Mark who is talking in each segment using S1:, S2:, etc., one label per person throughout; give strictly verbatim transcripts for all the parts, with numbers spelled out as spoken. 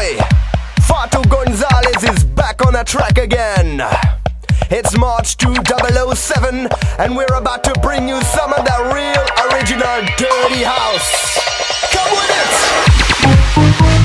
S1: boy, Fatu Gonzalez is back on the track again. It's March two thousand seven, and we're about to bring you some of the real original dirty house. Come with it!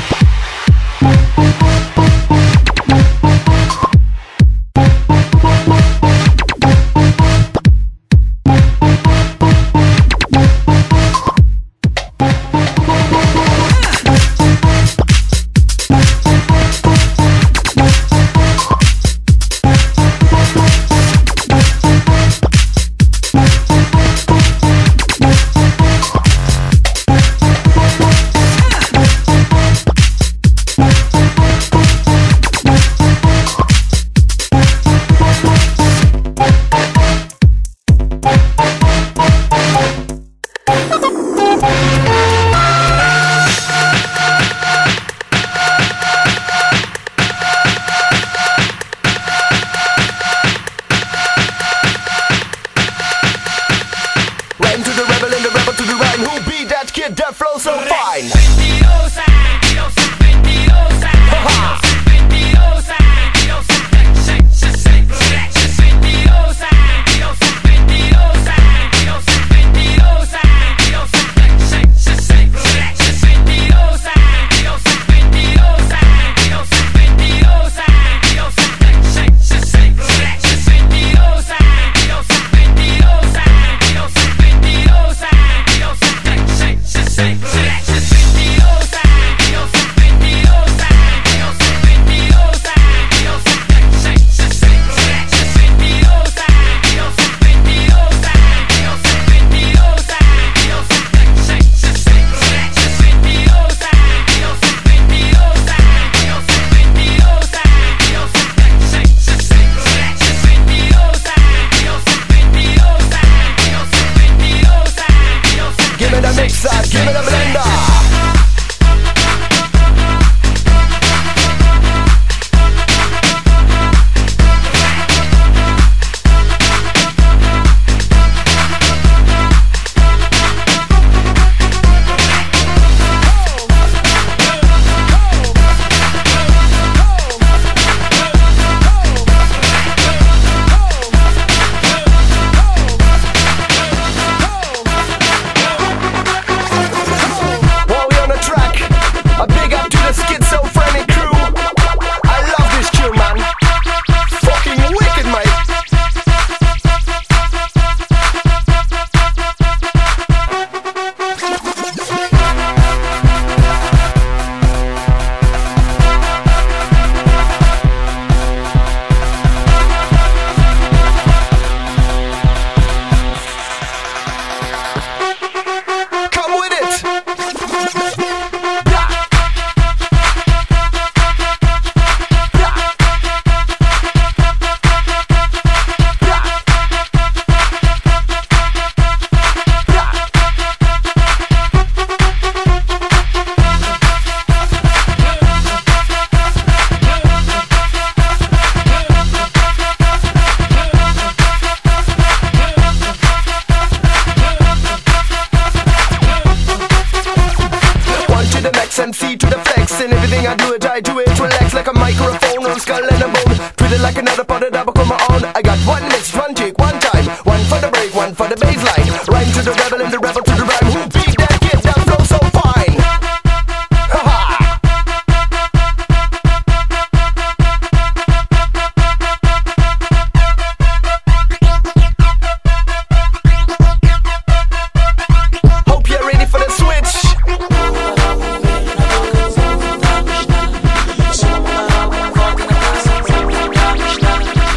S1: That flow so fine. Give me the blender. And C to the flex, and everything I do it, I do it relax like a microphone on skull and a bone. Treat it like another part of that become my own. I got one mix, one take, one time, one for the break, one for the baseline. Rhyme to the rebel and the rebel to the rhyme. Who beat that kid? That flow so fine. Hope you're ready for the switch.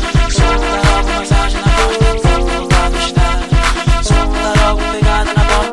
S2: Pegada na bomba.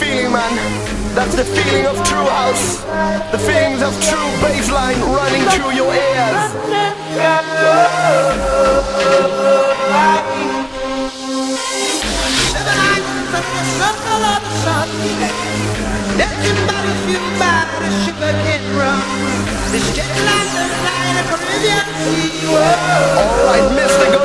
S1: feeling, man. That's the feeling of true house. The feelings of true bassline running through your ears. Alright, Mister